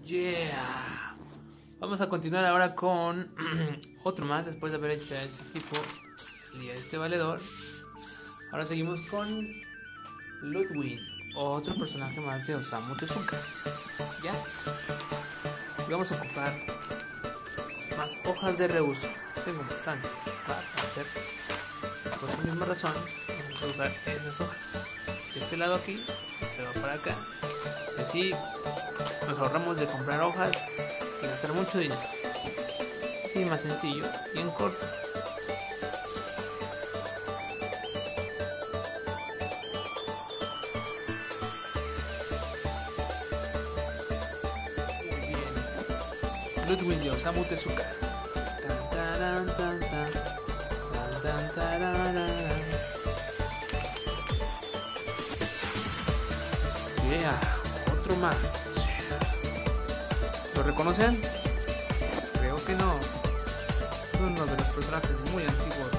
Yeah. Vamos a continuar ahora con otro más después de haber hecho a este tipo y a este valedor. Ahora seguimos con Ludwig, otro personaje más de Osamu Tezuka. ¿Ya? Y vamos a ocupar más hojas de reuso. Tengo bastantes para hacer. Por esa misma razón vamos a usar esas hojas. De este lado aquí se va para acá. Y así nos ahorramos de comprar hojas y gastar mucho dinero. Y más sencillo y en corto. Muy bien. Ludwig de Osamu Tezuka. Tan, tan, tan, tan. Tan, tan, tararara. Yeah, otro más. ¿Lo reconocen? Creo que no. Es uno de los personajes muy antiguos